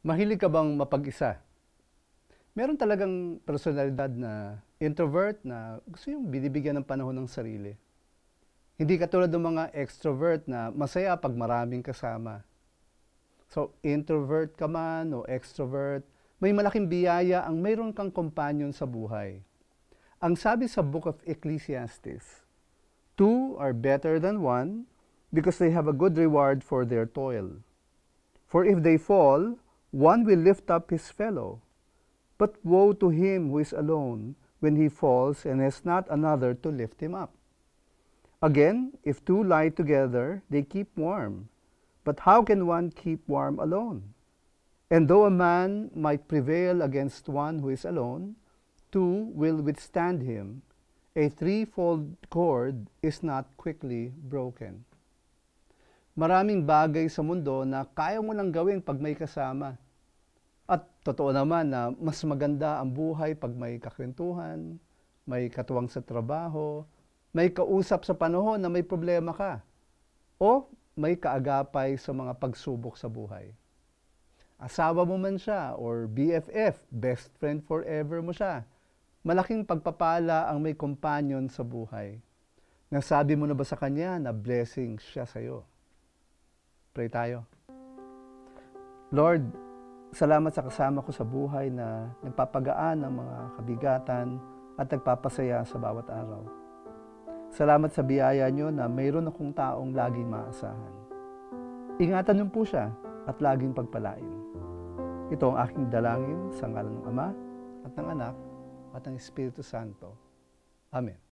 Mahilig ka bang mapag-isa? Meron talagang personalidad na introvert na gusto yung binibigyan ng panahon ng sarili. Hindi katulad ng mga extrovert na masaya pag maraming kasama. So, introvert ka man o extrovert, may malaking biyaya ang mayroon kang companion sa buhay. Ang sabi sa Book of Ecclesiastes, "Two are better than one because they have a good reward for their toil. For if they fall, one will lift up his fellow. But woe to him who is alone when he falls and has not another to lift him up. Again, if two lie together, they keep warm. But how can one keep warm alone? And though a man might prevail against one who is alone, two will withstand him. A threefold cord is not quickly broken." Maraming bagay sa mundo na kaya mo lang gawin pag may kasama. At totoo naman na mas maganda ang buhay pag may kakwentuhan, may katuwang sa trabaho, may kausap sa panahon na may problema ka, o may kaagapay sa mga pagsubok sa buhay. Asawa mo man siya or BFF, best friend forever mo siya, malaking pagpapala ang may companion sa buhay. Nasabi mo na ba sa kanya na blessing siya sa'yo? Pray tayo. Lord, salamat sa kasama ko sa buhay na nagpapagaan ng mga kabigatan at nagpapasaya sa bawat araw. Salamat sa biyaya niyo na mayroon akong taong laging maasahan. Ingatan niyo po siya at laging pagpalain. Ito ang aking dalangin sa ngalan ng Ama at ng Anak at ng Espiritu Santo. Amen.